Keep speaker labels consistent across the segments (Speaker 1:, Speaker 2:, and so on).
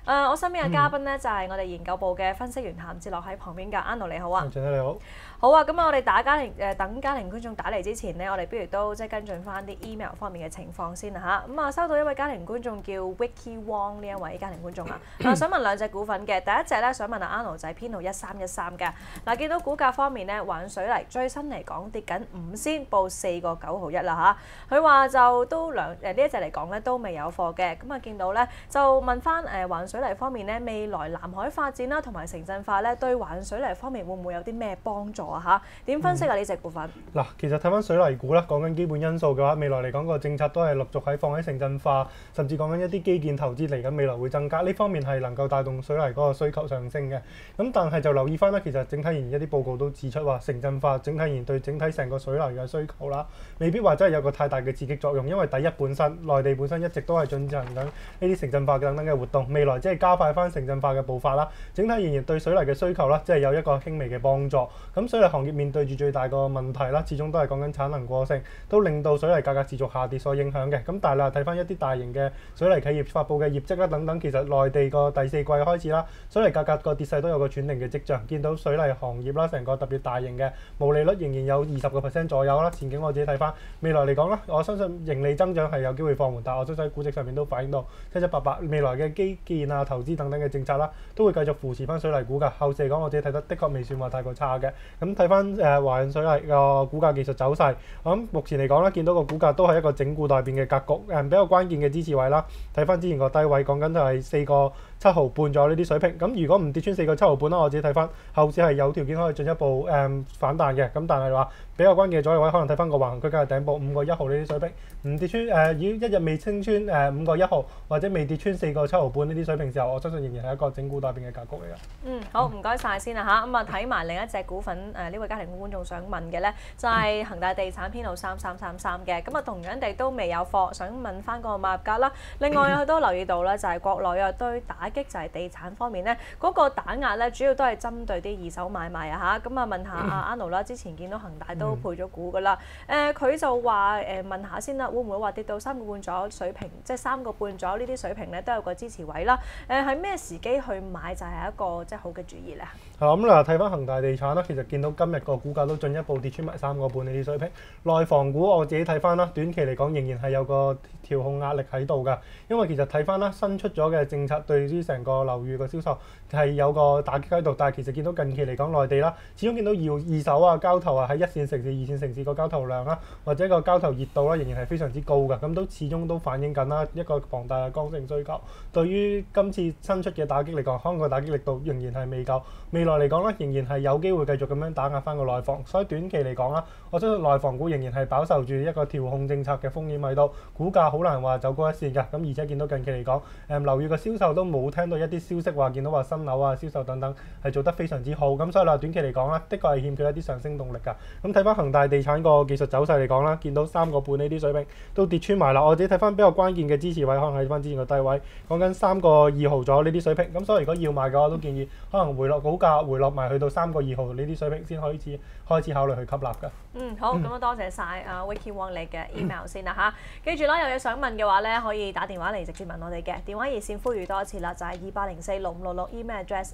Speaker 1: 我身邊嘅嘉賓咧就係我哋研究部嘅分析員譚志樂喺旁邊㗎 ，Anno 你好啊。
Speaker 2: 陳生你好。
Speaker 1: 好啊，咁我哋等家庭觀眾打嚟之前呢，我哋不如都即係跟進翻啲 email 方面嘅情況先啦嚇。收到一位家庭觀眾叫 Vicky Wong 呢一位家庭觀眾啊，想問兩隻股份嘅，第一隻咧想問阿 Anno 仔編號1313嘅。見到股價方面咧，環水泥最新嚟講跌緊5仙，報4個9毫1啦嚇。佢話就都呢一隻嚟講咧都未有貨嘅，咁見到咧就問翻環水泥方面咧，未來南海發展啦同埋城鎮化咧，對環水泥方面會唔會有啲咩幫助啊嚇？點分析呢隻股份？
Speaker 2: 嗱，其實睇翻水泥股啦，講緊基本因素嘅話，未來嚟講個政策都係陸續放喺城鎮化，甚至講緊一啲基建投資嚟緊未來會增加，呢方面係能夠帶動水泥嗰個需求上升嘅。咁但係就留意翻啦，其實整體而言一啲報告都指出話，城鎮化整體而言對整體成個水泥嘅需求啦，未必話真係有個太大嘅刺激作用，因為第一本身內地本身一直都係進行緊呢啲城鎮化等等嘅活動，未來即係加快翻城鎮化嘅步伐啦。整體而言對水泥嘅需求啦，即係有一個輕微嘅幫助。咁水泥行業面對住最大個問題啦，始終都係講緊產能過剩，都令到水泥價格持續下跌所影響嘅。咁但係啦，睇翻一啲大型嘅水泥企業發布嘅業績啦等等，其實內地個第四季開始啦，水泥價格個跌勢都有個轉定嘅跡象。見到水泥行業啦，成個特別大型嘅毛利率仍然有20%左右啦。前景我自己睇翻未來嚟講啦，我相信盈利增長係有機會放緩，但係我相信喺估值上面都反映到7788未來嘅基建啊、投資等等嘅政策啦，都會繼續扶持翻水泥股㗎。後市嚟講，我自己睇得的確未算話太過差嘅。咁睇翻華潤水泥個股價技術走勢，我諗目前嚟講咧，見到個股價都係一個整固待變嘅格局，比較關鍵嘅支持位啦。睇翻之前個低位，講緊就係4個7毫半咗呢啲水平。咁如果唔跌穿4個7毫半啦，我自己睇翻後市係有條件可以進一步反彈嘅。咁但係話比較關鍵嘅阻力位，可能睇翻個橫行區間嘅頂部5個1毫呢啲水平，唔跌穿如果一日未升穿5個1毫，或者未跌穿4個7毫半呢啲水平時候，我相信仍然係一個整固待變嘅格局嚟嘅。
Speaker 1: 好，唔該晒先啦嚇。睇埋另一隻股份呢位家庭觀眾想問嘅咧，就係恒大地產編號3333嘅。同樣地都未有貨，想問翻個買入價啦。另外佢都留意到咧，就係國內對打擊就係地產方面咧，嗰個打壓咧主要都係針對啲二手買賣啊嚇。問下阿 Anno 啦，之前見到恒大都配咗股噶啦，佢就話問下先啦，會唔會話跌到3個半左右水平，即係3個半左右呢啲水平咧都有個支持位啦？係咩時機去買就係一個即係好嘅主意咧？
Speaker 2: 咁嗱，睇翻恒大地產啦，其實見到今日個股價都進一步跌穿埋3個半呢啲水平。內房股我自己睇翻啦，短期嚟講仍然係有個調控壓力喺度㗎，因為其實睇翻啦，新出咗嘅政策對於成個樓宇個銷售係有個打擊喺度，但係其實見到近期嚟講內地啦，始終見到二手啊、交投啊喺1線城市、2線城市個交投量啦，或者個交投熱度啦，仍然係非常之高㗎，咁都始終都反映緊啦一個龐大嘅剛性需求。對於今次新出嘅打擊嚟講，可能個打擊力度仍然係未夠。未來嚟講咧，仍然係有機會繼續咁樣打壓翻個內房，所以短期嚟講啦，我相信內房股仍然係飽受住一個調控政策嘅風險喺度，股價好難話走高一線㗎。咁而且見到近期嚟講，樓宇嘅銷售都冇聽到一啲消息話見到話新樓啊銷售等等係做得非常之好，咁所以啦，短期嚟講咧，的確係欠缺一啲上升動力㗎。咁睇翻恒大地產個技術走勢嚟講啦，見到3個半呢啲水平都跌穿埋啦。我自己睇翻比較關鍵嘅支持位，可能係翻之前個低位，講緊3個2毫咗呢啲水平。咁所以如果要買嘅話，我都建議可能回落股價回落埋去到3個2毫呢啲水平先開始考慮去吸納㗎。
Speaker 1: 好，咁多謝晒阿 Vicky Wong 你嘅 email 先啦嚇。記住啦，有嘢想問嘅話咧，可以打電話嚟直接問我哋嘅電話熱線，呼籲多一次啦，就係28046566 email address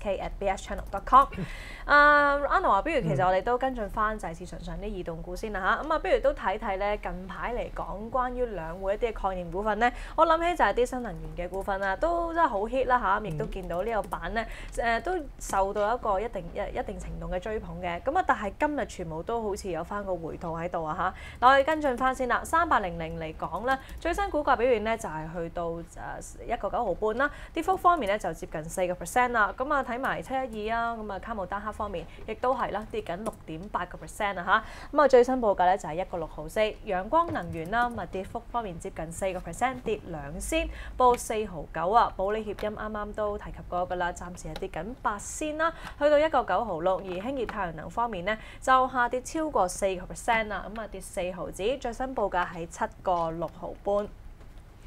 Speaker 1: ask@bschannel.com。Anno 話，不如其實我哋都跟進翻就係市場上啲異動股先啦嚇。不如都睇睇咧近排嚟講關於兩會一啲嘅概念股份咧，我諗起就係啲新能源嘅股份啦，都真係好 hit 啦嚇，亦都見到呢個板咧都受到一個一定程度嘅追捧嘅。但係今日全部都好似有翻個回吐喺度啊嚇。我哋跟進翻先啦，3800嚟講咧，最新股價表現咧就係去到1個9毫半啦，跌幅方面咧就接近4%啦。睇埋712啊，卡姆丹克方面亦都係啦，跌緊6.8%啊嚇。最新報價咧就係1個6毫4。陽光能源啦，跌幅方面接近4%，跌2仙，報4毫9啊。保利協鑫啱啱都提及過㗎啦，暫時係跌緊8仙啦，去到1個9毫6。而興業太陽能方面咧就下跌超過4%啦，跌4毫子，最新報價係7個6毫半。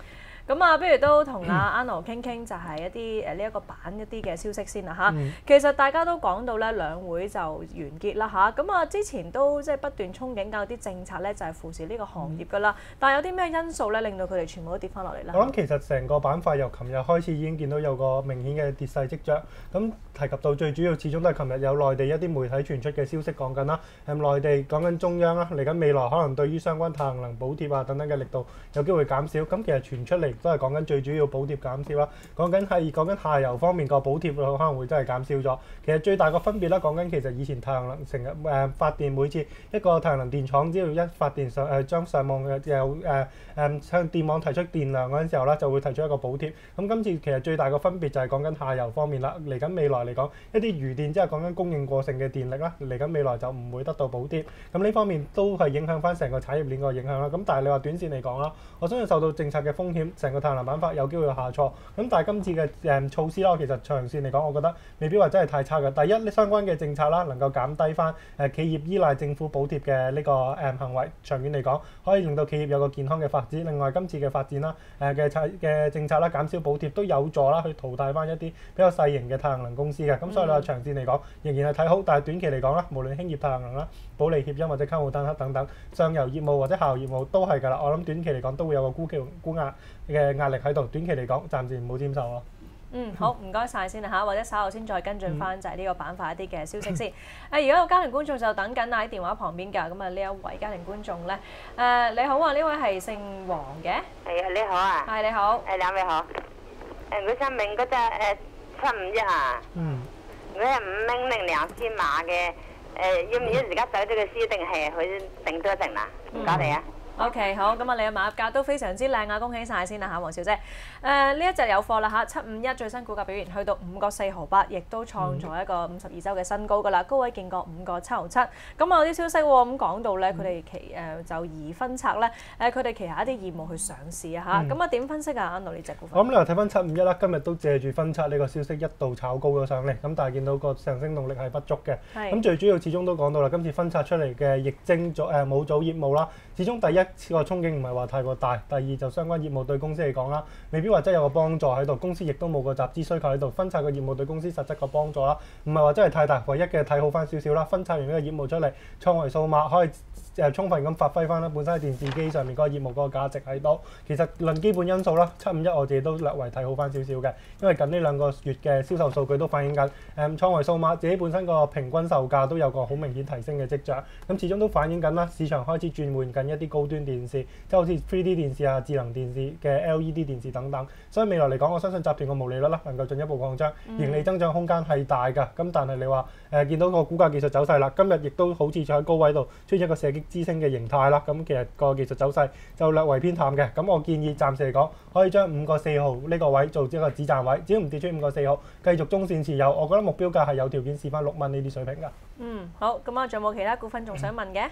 Speaker 1: 咁啊，不如都同阿 Arnold 傾傾，就係一啲呢一個版一啲嘅消息先啦嚇。其實大家都講到咧兩會就完結啦嚇，咁啊之前都即係不斷憧憬緊有啲政策咧就係扶持呢個行業㗎啦，但係有啲咩因素咧令到佢哋全部都跌翻落嚟咧？
Speaker 2: 我諗其實成個板塊由琴日開始已經見到有個明顯嘅跌勢跡象。咁提及到最主要，始終都係琴日有內地一啲媒體傳出嘅消息講緊啦。內地講緊中央啦，嚟緊未來可能對於相關太陽能補貼啊等等嘅力度有機會減少。咁其實傳出嚟都係講緊最主要補貼減少啦。講緊下游方面個補貼可能會真係減少咗。其實最大個分別啦，講緊其實以前太陽能成日發電，每次一個太陽能電廠只要一發電將上網向電網提出電量嗰陣時候啦，就會提出一個補貼。咁今次其實最大個分別就係講緊下游方面啦。嚟緊未來嚟講，一啲餘電即係講緊供應過剩嘅電力啦，嚟緊未來就唔會得到補貼。咁呢方面都係影響翻成個產業鏈個影響啦。咁但係你話短線嚟講啦，我相信受到政策嘅風險，成個太陽能板塊有機會下挫。咁但係今次嘅措施啦，其實長線嚟講，我覺得未必話真係太差嘅。第一，相關嘅政策啦，能夠減低翻企業依賴政府補貼嘅呢個行為，長遠嚟講可以令到企業有個健康嘅發展。另外今次嘅發展啦，嘅政策啦，減少補貼都有助啦，去淘汰翻一啲比較細型嘅太陽能公司嘅。咁所以你話長線嚟講仍然係睇好，但係短期嚟講啦，無論興業太陽能啦、保利協鑫或者溝澳丹克等等上游業務或者下游業務都係㗎啦。我諗短期嚟講都會有個沽壓嘅壓力喺度，短期嚟講暫時唔好沾手咯。
Speaker 1: 好，唔該晒先啦嚇，或者稍後先再跟進翻就係呢個板塊一啲嘅消息先。而家有家庭觀眾就等緊喺電話旁邊㗎，咁啊呢一位家庭觀眾咧，你好啊，呢位係姓黃嘅。
Speaker 3: 係啊，你好啊。
Speaker 1: 係你好。
Speaker 3: 兩位好。我想問嗰隻751啊。我係5蚊2千碼嘅，要唔要而家走咗個銷定係佢定多定啦？唔該你啊。
Speaker 1: OK， 好，咁啊，你嘅買入價都非常之靚啊，恭喜晒先啦嚇，黃小姐。呢一隻有貨啦嚇，751最新股價表現去到5個4毫8，亦都創咗一個52週嘅新高㗎啦，高位見過5個7毫7。咁啊有啲消息喎，咁講到咧，佢哋就移分拆咧，佢哋旗下一啲業務去上市啊嚇。咁啊點分析啊？Arnold呢隻股份？
Speaker 2: 我諗你話睇翻751啦，今日都借住分拆呢個消息一度炒高咗上嚟，咁但係見到個上升動力係不足嘅。咁最主要始終都講到啦，今次分拆出嚟嘅液晶模組業務啦，始終第一個憧憬唔係話太過大，第二就相關業務對公司嚟講啦，未必話真係有個幫助喺度，公司亦都冇個集資需求喺度，分拆個業務對公司實質個幫助啦，唔係話真係太大，唯一嘅睇好翻少少啦，分拆完呢個業務出嚟，創維數碼可以充分咁發揮翻啦，本身喺電視機上面嗰個業務嗰個價值喺度。其實論基本因素啦，751我自己都略為睇好翻少少嘅，因為近呢2個月嘅銷售數據都反映緊創維數碼自己本身個平均售價都有個好明顯提升嘅跡象，咁始終都反映緊啦，市場開始轉換緊一啲高端電視，即係好似 3D 電視啊、智能電視嘅 LED 電視等等。所以未來嚟講，我相信集團個毛利率啦能夠進一步擴張，盈利增長空間係大㗎。咁但係你話見到個股價技術走勢啦，今日亦都好似喺高位度出現一個射擊之星嘅形態啦。咁其實個技術走勢就略為偏淡嘅。咁我建議暫時嚟講，可以將5個4毫呢個位做一個止賺位，只要唔跌穿5個4毫，繼續中線持有。我覺得目標價係有條件試翻6蚊呢啲水平㗎。
Speaker 1: 好，咁啊，仲有冇其他股份仲想問嘅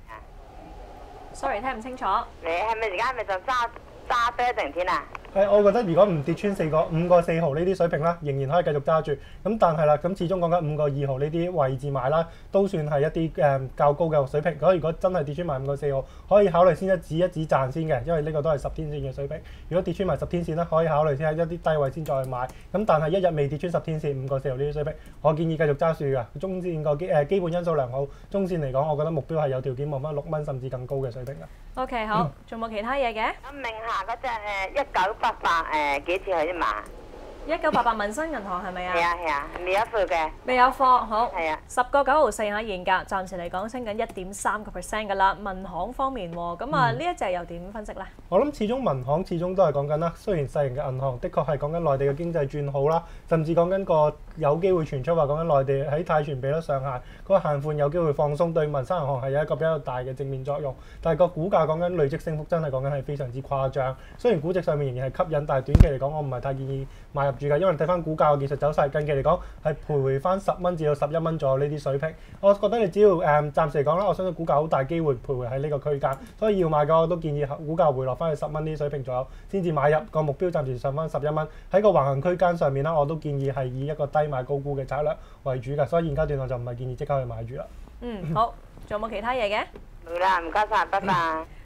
Speaker 1: ？Sorry， 聽唔清楚。
Speaker 3: 你係咪而家咪就揸多一陣先啊？
Speaker 2: 我覺得如果唔跌穿5個4毫呢啲水平啦，仍然可以繼續揸住。咁但係啦，咁始終講緊5個2毫呢啲位置買啦，都算係一啲較高嘅水平。如果真係跌穿埋5個4毫，可以考慮先一止賺先嘅，因為呢個都係10天線嘅水平。如果跌穿埋10天線咧，可以考慮先喺一啲低位先再去買。咁但係一日未跌穿10天線5個4毫呢啲水平，我建議繼續揸住㗎。中線個基本因素良好，中線嚟講，我覺得目標係有條件望翻6蚊甚至更高嘅水平㗎。
Speaker 1: OK， 好，仲冇其他嘢嘅？
Speaker 3: 我問下嗰隻1988幾錢去啫嘛
Speaker 1: ？1988民生銀行係咪啊？
Speaker 3: 係啊，未有貨嘅。
Speaker 1: 未有貨，好。
Speaker 3: 係啊。
Speaker 1: 10個9毫4嚇現價，暫時嚟講升緊1.3% 㗎啦。民行方面喎，咁啊呢一隻又點分析咧？
Speaker 2: 我諗始終民行始終都係講緊啦，雖然細型嘅銀行的確係講緊內地嘅經濟轉好啦，甚至講緊個有機會傳出話講緊內地喺貸存比率上限嗰個限款有機會放鬆，對民生銀行係有一個比較大嘅正面作用。但係個股價講緊累積升幅真係講緊係非常之誇張。雖然估值上面仍然係吸引，但係短期嚟講我唔係太建議買入住㗎，因為睇翻股價嘅技術走勢，近期嚟講係徘徊翻10蚊至到11蚊左右呢啲水平。我覺得你只要暫時嚟講啦，我相信股價好大機會徘徊喺呢個區間，所以要買嘅我都建議股價回落翻去10蚊呢啲水平左右先至買入。個目標暫時上翻11蚊，喺個橫行區間上面啦，我都建議係以一個低買高沽嘅策略為主㗎，所以現階段我就唔係建議即刻去買住啦。
Speaker 1: 好，仲有冇其他嘢嘅？
Speaker 3: 冇啦，唔該晒，拜拜。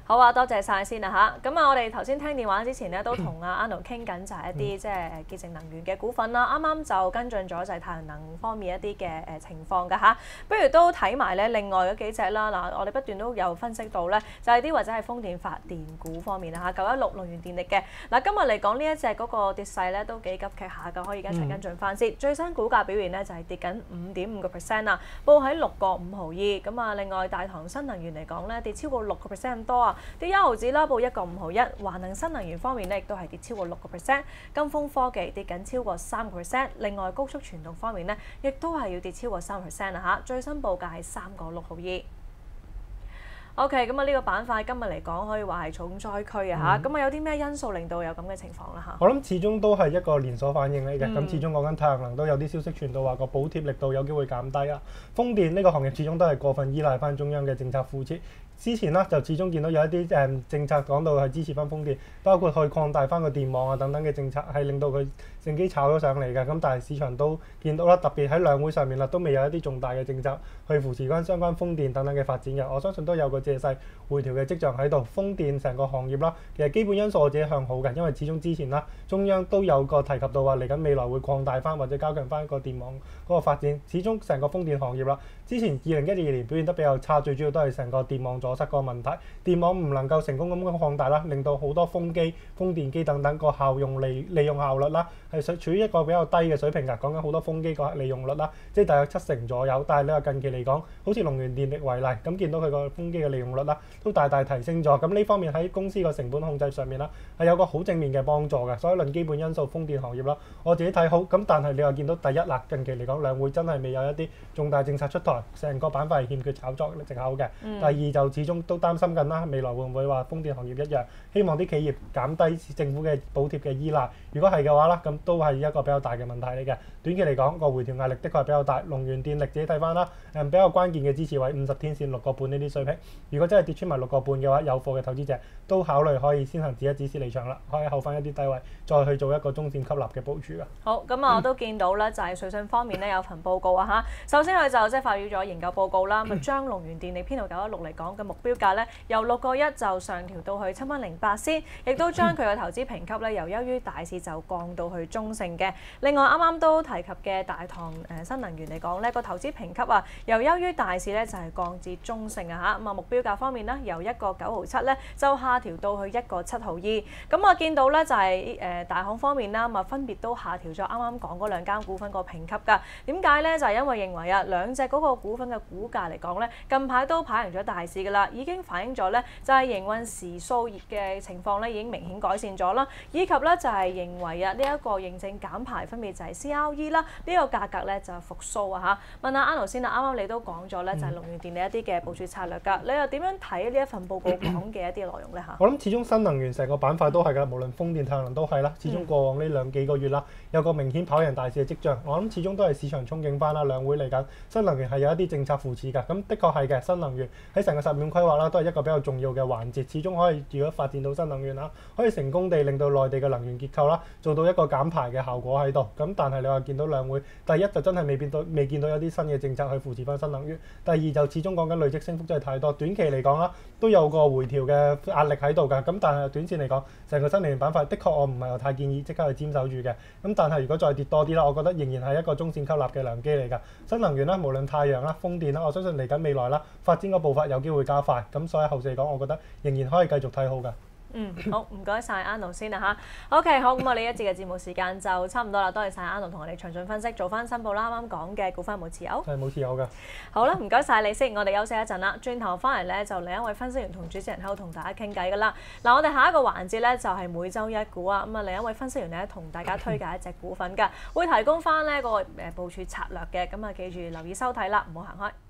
Speaker 1: 好啊，多謝晒先啦嚇。咁啊，我哋頭先聽電話之前咧，都同阿 Arnold 傾緊就係一啲即係潔淨能源嘅股份啦。啱啱就跟進咗就係太陽能方面一啲嘅情況㗎嚇。不如都睇埋咧另外嗰幾隻啦。嗱，我哋不斷都有分析到咧，就係啲或者係風電發電股方面啦嚇。916能源電力嘅嗱，今日嚟講呢一隻嗰個跌勢咧都幾急劇下㗎，可以一齊跟進翻先。最新股價表現咧就係跌緊5.5%啦，報喺6個5毫2。咁啊，另外大唐新能源嚟講咧跌超過6%咁多啊。跌1毫子啦，報1個5毫1。華能新能源方面咧，亦都係跌超過6%。金豐科技跌緊超過3%。另外高速傳動方面咧，亦都係要跌超過3%啦嚇。最新報價係3個6毫2。OK， 咁啊呢個板塊今日嚟講可以話係重災區啊嚇。咁啊有啲咩因素令到有咁嘅情況啦嚇？
Speaker 2: 我諗始終都係一個連鎖反應嚟嘅。咁始終講緊太陽能都有啲消息傳到話個補貼力度有機會減低啊。風電呢個行業始終都係過分依賴翻中央嘅政策扶持。之前啦，就始終見到有一啲政策講到係支持翻風電，包括去擴大翻個電網啊等等嘅政策，係令到佢乘機炒咗上嚟嘅。咁但係市場都見到啦，特別喺兩會上面啦，都未有一啲重大嘅政策去扶持翻相關風電等等嘅發展嘅。我相信都有個借勢回調嘅跡象喺度。風電成個行業啦，其實基本因素我自己向好嘅，因為始終之前啦，中央都有個提及到話嚟緊未來會擴大翻或者加強翻個電網嗰個發展。始終成個風電行業啦，之前2012年表現得比較差，最主要都係成個電網阻塞個問題，電網唔能夠成功咁擴大啦，令到好多風機、風電機等等個效用利用效率啦，係處於一個比較低嘅水平㗎。講緊好多風機個利用率啦，即係大約70%左右。但係你話近期嚟講，好似能源電力為例，咁見到佢個風機嘅利用率啦，都大大提升咗。咁呢方面喺公司個成本控制上面啦，係有個好正面嘅幫助嘅。所以論基本因素，風電行業啦，我自己睇好。咁但係你話見到第一啦，近期嚟講兩會真係未有一啲重大政策出台，成個板塊係欠缺炒作藉口嘅。第二就始終都擔心緊啦，未來會唔會話風電行業一樣，希望啲企業減低政府嘅補貼嘅依賴。如果係嘅話啦，咁都係一個比較大嘅問題嚟嘅。短期嚟講，個回調壓力的確係比較大。能源電力自己睇翻啦，比較關鍵嘅支持位50天線6個半呢啲水平。如果真係跌穿埋6個半嘅話，有貨嘅投資者都考慮可以先行止一止蝕離場啦，可以後翻一啲低位，再去做一個中線吸納嘅部署㗎。
Speaker 1: 好，咁啊我都見到咧，就係瑞信方面咧有份報告啊嚇。首先佢就即係發表咗研究報告啦，咁將能源電力編號916嚟講嘅目標價咧，由6個1就上調到去7.08仙，亦都將佢嘅投資評級咧由優於大市就降到去中性嘅。另外啱啱都提及嘅大唐新能源嚟講咧，個投資評級啊由優於大市咧就係降至中性啊嚇。咁啊目標價方面咧，由1個9毫7咧就下調到去1個7毫2。咁我見到咧就係大行方面啦，咁啊分別都下調咗啱啱講嗰兩間股份個評級㗎。點解咧？就係因為認為啊兩隻嗰個股份嘅股價嚟講咧，近排都跑贏咗大市㗎啦，已經反映咗咧就係營運時數嘅情況咧已經明顯改善咗啦，以及咧就係認為啊呢一個認證減排分別就係 CRE 啦，呢個價格咧就係復甦啊嚇。問下 Arnold 先啦，啱啱你都講咗咧就係能源電力一啲嘅部署策略㗎，你又點樣睇呢一份報告講嘅一啲內容咧嚇？
Speaker 2: 我諗始終新能源成個板塊都係㗎，無論風電、太陽能都係啦。始終過往呢幾個月啦，有個明顯跑贏大市嘅跡象。我諗始終都係市場憧憬翻啦，兩會嚟緊，新能源係有一啲政策扶持㗎。咁的確係嘅，新能源喺成個實驗規劃啦，都係一個比較重要嘅環節。始終可以如果發展到新能源啦，可以成功地令到內地嘅能源結構啦做到一個減排嘅效果喺度。咁但係你話見到兩會，第一就真係未見到有啲新嘅政策去扶持翻新能源。第二就始終講緊累積升幅真係太多，短期嚟講啦都有個回調嘅壓力喺度㗎。咁但係短線嚟講，成個新能源板塊的確我唔係話太建議即刻去沾手住嘅。咁但係如果再跌多啲啦，我覺得仍然係一個中線吸納嘅良機嚟㗎。新能源啦，無論太陽啦、風電啦，我相信嚟緊未來啦發展個步伐有機會加快。咁所以後市嚟講，我覺得仍然可以繼續睇好㗎。
Speaker 1: 好，唔該晒 Arnold 先啦嚇。OK， 好，咁我哋一節嘅節目時間就差唔多啦，多謝晒 Arnold 同我哋詳盡分析，做翻申報啦。啱啱講嘅股份有冇持有？
Speaker 2: 係冇持有㗎。
Speaker 1: 好啦，唔該晒你先，我哋休息一陣啦。轉頭翻嚟咧，就另一位分析員同主持人喺度同大家傾偈㗎啦。嗱，我哋下一個環節咧就係每週一股啊。咁啊，另一位分析員咧同大家推介一隻股份㗎，會提供翻呢個部署策略嘅。咁啊，記住留意收睇啦，唔好行開。